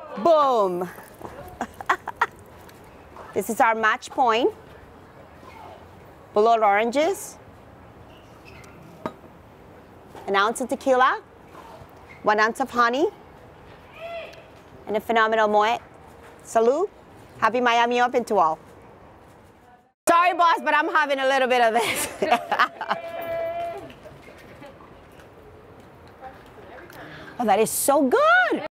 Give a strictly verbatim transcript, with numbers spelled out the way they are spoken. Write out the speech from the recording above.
Boom. This is our match point. Boiled oranges. An ounce of tequila. One ounce of honey. And a phenomenal Moet. Salud. Happy Miami Open to all. Sorry, boss, but I'm having a little bit of this. Oh, that is so good.